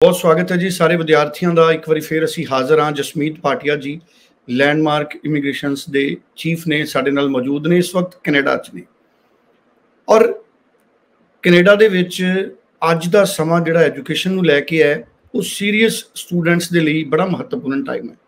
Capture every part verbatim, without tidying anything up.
बहुत स्वागत है जी सारे विद्यार्थियों का। एक बार फिर असी हाज़र हाँ। जसमीत भाटिया जी लैंडमार्क इमीग्रेशनस के चीफ ने साडे नाल मौजूद ने, इस वक्त कनेडा च ने। और कनेडा दे विच अज दा समा जिहड़ा एजुकेशन नूं लैके है वो सीरीयस स्टूडेंट्स दे लई बड़ा महत्वपूर्ण टाइम है।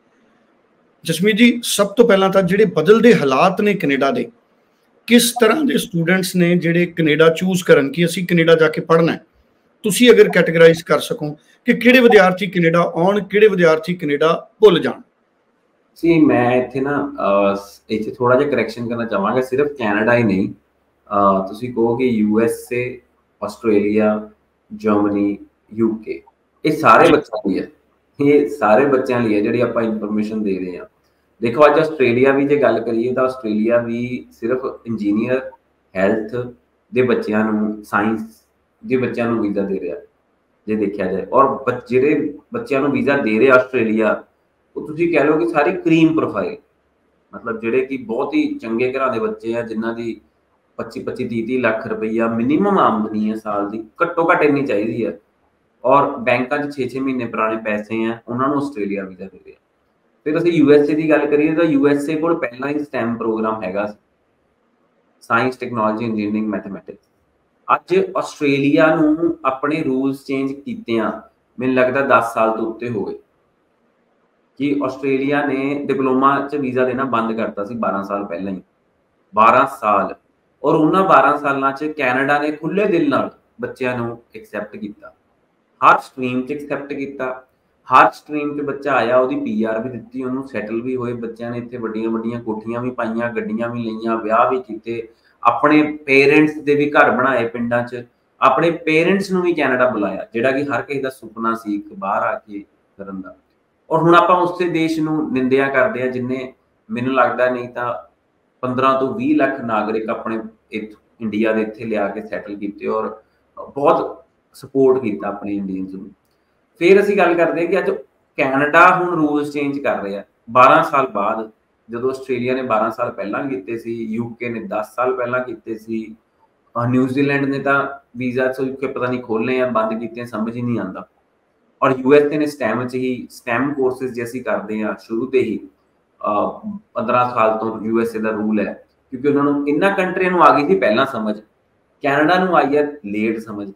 जसमीत जी, सब तो पहला तो जिहड़े बदलदे हालात ने कनेडा दे, किस तरह के स्टूडेंट्स ने जिहड़े कनेडा चूज करन कि असी कनेडा जाके पढ़ना है, तुसी अगर कैटेगराइज कर सको कि किहड़े विद्यार्थी कनेडा आउण, किहड़े विद्यार्थी कनेडा भुल जाण। जी, मैं इत्थे ना इत्थे थोड़ा जिहा करैक्शन करना चाहांगा। सिर्फ कैनेडा ही नहीं, तुसी कहो कि यूएसए, आस्ट्रेलिया, जर्मनी, यूके, ये सारे बच्चों लिए है। ये सारे बच्चों लिए जिहड़ी आपां इनफॉर्मेशन दे रहे हैं। देखो अज आस्ट्रेलिया भी जे गल करिए तो आस्ट्रेलिया भी सिर्फ इंजीनियर, हैल्थ दे बच्चों नूं, साइंस दे बच्चों नूं वीज़ा दे रहा जे देखा जाए। और जिहड़े बच्चों नूं वीज़ा दे रहे आस्ट्रेलिया, वो तुसीं कह लो कि सारी क्रीम प्रोफाइल, मतलब जिहड़े कि बहुत ही चंगे घरां दे बच्चे हैं जिन्हां दी पच्ची पच्ची तीह तीह लाख रुपया मिनीमम आमदनी है साल की, घट्टो घट्ट इन्नी चाहिदी है। और बैंकां च छे छे महीने पुराने पैसे हैं, उन्हां नूं आस्ट्रेलिया वीज़ा दे रहा। फिर असीं यूएसए की गल करिए तो यूएसए कोल पहला ही स्टैम प्रोग्राम हैगा, साइंस, टैक्नोलॉजी, इंजीनियरिंग, मैथमैटिक्स। अज आस्ट्रेलिया नूं अपने रूल्स चेंज कीतियां मैनूं लगदा दस साल तो उत्ते हो गए कि आस्ट्रेलिया ने डिप्लोमा च वीज़ा देना बंद करता सी बारह साल पहले ही, बारह साल। और उन्हां बारह सालां च कैनेडा ने खुले दिल नाल बच्चों नूं एक्सैप्ट किया, हर स्ट्रीम च एक्सैप्ट किया। हर स्ट्रीम च बच्चा आया, उहदी पीआर भी दित्ती, उहनूं सैटल भी होए। बच्चों ने इत्थे वड्डियां वड्डियां कोठियां भी पाईयां, गड्डियां भी लईयां, विआह भी कीते, अपने पेरेंट्स दे भी घर बनाए पिंडां च, अपने पेरेंट्स नूं भी कैनेडा बुलाया, जिहड़ा कि हर किसी दा सुपना सी एक बाहर आके करन दा। और हुण आपां उसे देश नूं निंदिया करदे आ जिन्ने मैनूं लगदा नहीं तां पंद्रह तो बीस लाख नागरिक अपने इंडिया दे इत्थे लिया के सैटल कीते और बहुत सपोर्ट किया अपने इंडियंस नूं। फिर असीं गल करदे कि अज कैनेडा हुण रूल्स चेंज कर रहा है बारह साल बाद। जदों आस्ट्रेलिया ने बारह साल पहलां कीते सी, यूके ने दस साल पहलां कीते सी, न्यूजीलैंड ने तां वीज़ा के पता नहीं खोलने या बंद कीते, समझ ही नहीं आंदा। और यूएसए ने स्टैम च ही स्टैम कोर्सेज जैसी करते हैं शुरू से ही पंद्रह साल तो यूएसए का रूल है, क्योंकि उन्होंने इन्होंने कंट्रियों में आ गई थी पहला समझ, कैनेडा नूं आई है लेट समझ,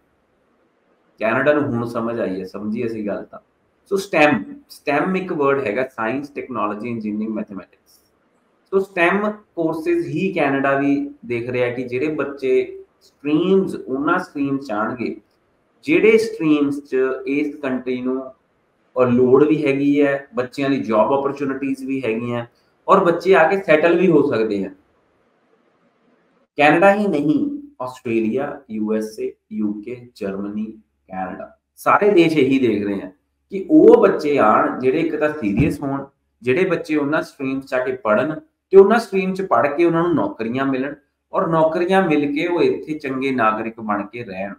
कैनेडा नूं हुण समझ आई है। समझी असी गल तां। सो स्टैम स्टैम एक वर्ड हैगा, science, technology, engineering, mathematics. So STEM courses ही कैनेडा भी देख रहा है कि जिहड़े बच्चे स्ट्रीम्स उन्हां स्ट्रीम्स चाहणगे जिहड़े स्ट्रीम्स च इस कंट्री नूं और लोड़ भी हैगी है, बच्चों की जॉब अपॉर्चुनिटीज भी हैगी हैं और बच्चे आके सैटल भी हो सकते हैं। कैनेडा ही नहीं, Australia, USA, UK, Germany, Canada, सारे देश यही देख रहे हैं कि वो बच्चे आण जिहड़े एक तां सीरीयस होण, जिहड़े बच्चे उन्हां स्ट्रीम्स च आके पढ़न ते उन्हां स्ट्रीम च पढ़ के उन्हां नूं नौकरियां मिलन और नौकरियां मिल के वो इत्थे चंगे नागरिक बन के रहण।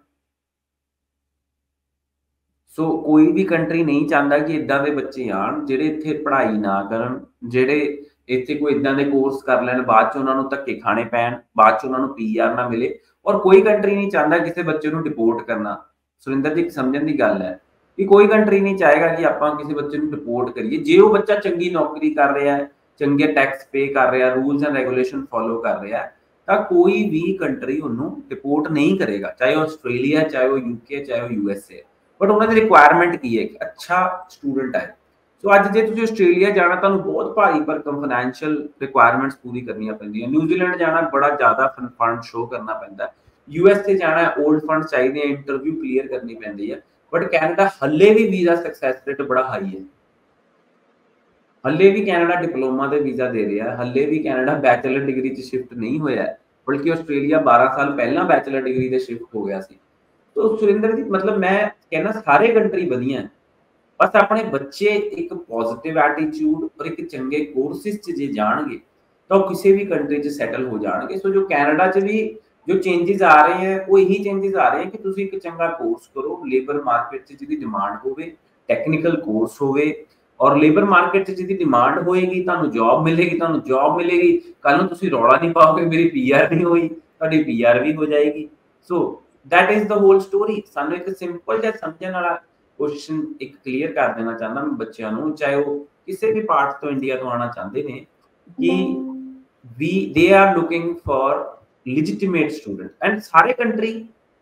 सो so, कोई भी कंट्री नहीं चाहता कि इदां दे बच्चे आण जिहड़े इत्थे पढ़ाई ना करन, जिहड़े इत्थे कोई इदां दे कोर्स कर लैण, बाद च उन्हां नूं धक्के खाने पैण, बाद च उन्हां नूं पीआर ना मिले। और कोई कंट्री नहीं चाहता किसी बच्चे नूं डिपोर्ट करना। सुरिंदर जी, समझण दी गल है कि कोई कंट्री नहीं चाहेगा कि आपां किसी बच्चे नूं डिपोर्ट करिए जे वो बच्चा चंगी नौकरी कर रहा है, चंगे टैक्स पे कर रहा है, रूल्स एंड रेगूलेशन फॉलो कर रहा है, तां कोई भी कंट्री उन्होंने डिपोर्ट नहीं करेगा, चाहे वो आस्ट्रेलिया, चाहे वो यूके, चाहे वो यूएसए। बट उन्होंने रिक्वायरमेंट की है कि अच्छा स्टूडेंट है। सो अज जे तुसीं आस्ट्रेलिया जाना तुहानूं बहुत भारी भरकम फाइनैंशियल रिक्वायरमेंट्स पूरी करनियां पैंदियां। न्यूजीलैंड जाना बड़ा ज़्यादा फंड शो करना पैंदा है। यूएसए जाना ओल्ड फंड चाहिए, इंटरव्यू क्लीयर करनी पैंदी है। बट कैनेडा हले भी वीज़ा सक्सैस रेट बड़ा हाई है। हले भी कैनेडा डिप्लोमा के वीज़ा दे रहा है, हले भी कैनेडा बैचलर डिग्री च शिफ्ट नहीं होया है, बल्कि आस्ट्रेलिया बारह साल पहला बैचलर डिग्री से शिफ्ट हो गया सी। तो सुरिंदर जी, मतलब मैं कहना सारे कंट्री वधिया है, बस अपने बच्चे एक पॉजिटिव एटीट्यूड और एक चंगे कोर्सेज च जे जाणगे तो किसी भी कंट्री च सैटल हो जाणगे। सो जो कैनेडा च भी जो चेंजेस आ रहे हैं वो यही चेंजेस आ रहे हैं कि तुसीं एक चंगा कोर्स करो, लेबर मार्केट च जिहदी डिमांड होवे, टैक्नीकल कोर्स होवे और लेबर मार्केट च जिहदी डिमांड होएगी तुहानूं जॉब मिलेगी, तुहानूं जॉब मिलेगी, कल नूं तुसीं रौला नहीं पाओगे मेरी पीआर नहीं होई, तुहाडी पीआर भी हो जाएगी। So that is the whole story. सानूं एक सिंपल जिहा समझण वाला क्वेश्चन एक क्लीयर कर देना चाहना मैं बच्चों को, चाहे वो किसी भी पार्ट तो इंडिया तो आना चाहते हैं कि we they are looking for legitimate student. And सारे कंट्री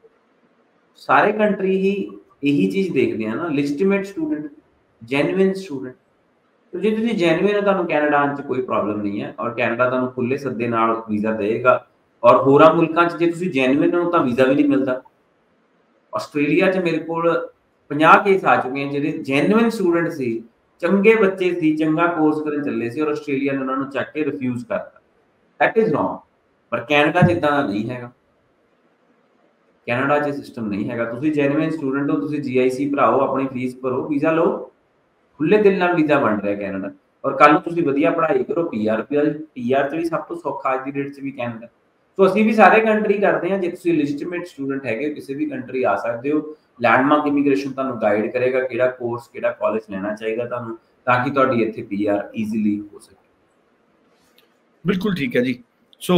सारे कंट्री ही यही चीज़ देखते हैं ना, लिजिटिमेट स्टूडेंट, जेन्युइन स्टूडेंट। तो जो तुम जेन्युइन हो तो कैनेडा आने कोई प्रॉब्लम नहीं है, और कैनेडा तुहानू खुले सद्दे नाल वीज़ा देगा। और होरां मुल्कां च जे तुसीं जेन्युइन हो तो वीज़ा भी नहीं मिलता। आस्ट्रेलिया च मेरे कोल पचास केस आ चुके हैं जिहड़े जेन्युइन स्टूडेंट सी, चंगे बच्चे सी, चंगा कोर्स करन चले सी, और आस्ट्रेलिया ने उन्हां नूं चक के रिफ्यूज करता। That is wrong. पर कैनेडा च इदां दा नहीं हैगा, कैनेडा च सिस्टम नहीं हैगा। तुसीं जेन्युइन स्टूडेंट हो, तुसीं जी आई सी भराओ, अपनी फीस भरो, वीज़ा लो, खुले दिल नाल वीज़ा बन रहा कैनेडा। और कल नूं तुसीं वधिया पढ़ाई करो, पी आर पी आर च भी सब तो सौखा अज दी डेट च भी कैनेडा। तो असीं भी सारे कंट्री करते हैं। जे तुसीं लिजिटिमेट स्टूडेंट हैगे, किसी भी कंट्री आ सकते हो। लैंडमार्क इमीग्रेशन तुहानूं गाइड करेगा किहड़ा कोर्स किहड़ा कॉलेज लेना चाहिए तुहानूं, ताकि तुहाडी इत्थे पी आर ईजीली हो सके। बिल्कुल ठीक है जी। सो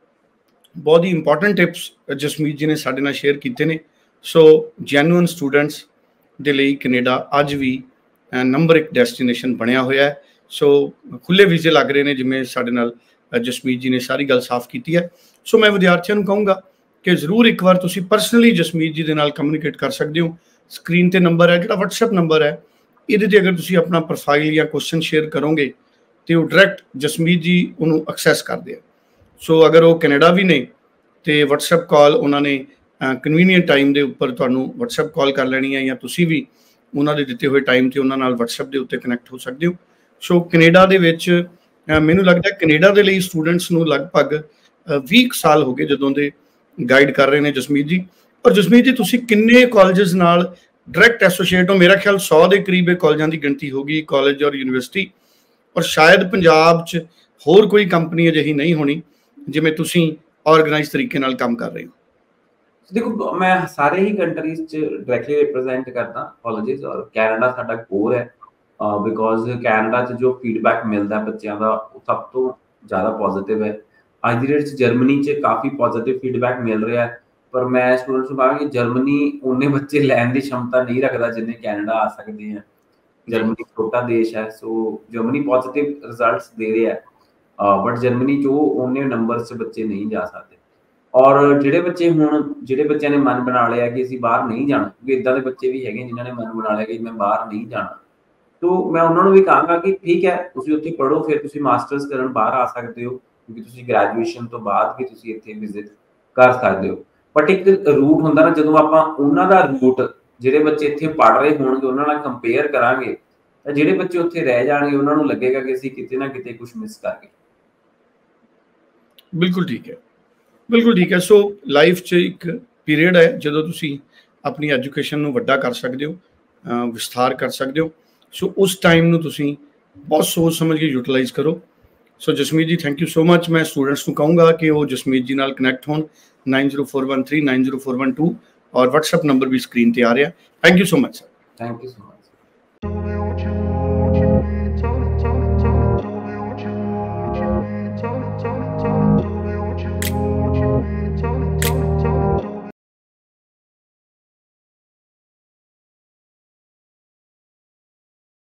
बहुत ही इंपॉर्टेंट टिप्स जसमीत जी ने साडे नाल शेयर कीते ने। सो जैनुअन स्टूडेंट्स दे लई कनेडा अज भी नंबर एक डेस्टिनेशन बनया होया है। सो खुले वीजे लग रहे हैं, जिवें साडे नाल जसमीत जी ने सारी गल साफ की है। सो मैं विद्यार्थियों को कहूँगा कि जरूर एक बार तुसीं परसनली जसमीत जी दे नाल कम्यूनीकेट कर सकते हो। स्क्रीन ते नंबर है, जिहड़ा व्हाट्सएप नंबर है, इहदे ते अगर तुसीं अपना प्रोफाइल या क्वेश्चन शेयर करोगे तो डायरैक्ट जसमीत जी उन्होंने एक्सैस करते हैं। सो अगर वो कैनेडा भी ने तो व्हाट्सएप कॉल उन्होंने कन्वीनियंट टाइम के उपर तुहानूं व्हाट्सएप कॉल कर लेनी है, या तुसीं भी उन्होंने दिते हुए टाइम से उन्होंने व्हाट्सएप के उत्ते कनैक्ट हो सकते हो। सो कनेडा दे विच मैनूं लगदा है कनेडा दे लई स्टूडेंट्स नूं लगभग बीस साल हो गए जदों दे गाइड कर रहे हैं जसमीत जी। और जसमीत जी तुसीं किन्ने कॉलेजेस नाल डायरैक्ट एसोसीएट हो? मेरा ख्याल सौ के करीब कॉलेजों की गिनती होगी, कॉलेज और यूनिवर्सिटी। और शायद पंजाब च होर कोई कंपनी अजिही नहीं होनी जिवें तुसीं ऑर्गेनाइज तरीके नाल काम कर रहे हो। देखो मैं सारे ही कंट्रीज च डायरेक्टली रिप्रेजेंट करता कॉलेजेस, और कैनेडा साडा कोर है बिकॉज कैनेडा च जो फीडबैक मिलता है बच्चों का वो सब तो ज़्यादा पॉजिटिव है। अज दी डेट जर्मनी च काफ़ी पॉजिटिव फीडबैक मिल रहा है, पर मैं स्टूडेंट्स को कहा कि जर्मनी उन्ने बच्चे लैन की क्षमता नहीं रखता जिन्हें कैनेडा आ सकते हैं। जर्मनी छोटा देश है, सो जर्मनी पॉजिटिव रिजल्ट्स दे रहा है, बट जर्मनी जो उन्ने नंबर से बच्चे नहीं जा सकते। और जिहड़े बच्चे हुण जिहड़े बच्चों ने मन बना लिया कि असीं बाहर नहीं जाना, क्योंकि इदां दे बच्चे भी हैगे जिन्होंने मन बना लिया कि मैं बाहर नहीं जाना, तो मैं उन्होंने भी कहांगा कि ठीक है तुसीं उत्थे पढ़ो, फिर तुसीं मास्टर्स करन बाहर आ सकते हो, क्योंकि तुसीं ग्रैजुएशन तो बाद भी तुसीं इत्थे विजिट कर सकते हो। बट एक रूट हुंदा ना, जदों आपां उन्हां दा रूट जिहड़े बच्चे इत्थे पढ़ रहे होणगे उन्हां नाल कंपेयर करांगे तां जिहड़े बच्चे उत्थे रह जाणगे उन्हां नूं लगेगा कि असीं किते ना किते कुछ मिस कर गए। बिल्कुल ठीक है, बिल्कुल ठीक है। सो लाइफ च एक पीरियड है जो तुसीं अपनी एजुकेशन नूं वड्डा कर सकते हो, विस्तार कर सकते हो। सो उस टाइम नूं तुसीं बहुत सोच समझ के यूटिलाइज करो। So Jasmeet ji thank you so much. मैं स्टूडेंट्स को कहूँगा कि वो जसमीत जी नाल कनैक्ट होन nine zero four one three nine zero four one two, और व्हाट्सएप नंबर भी स्क्रीन पर आ रहा। Thank you so much sir. Thank you so much.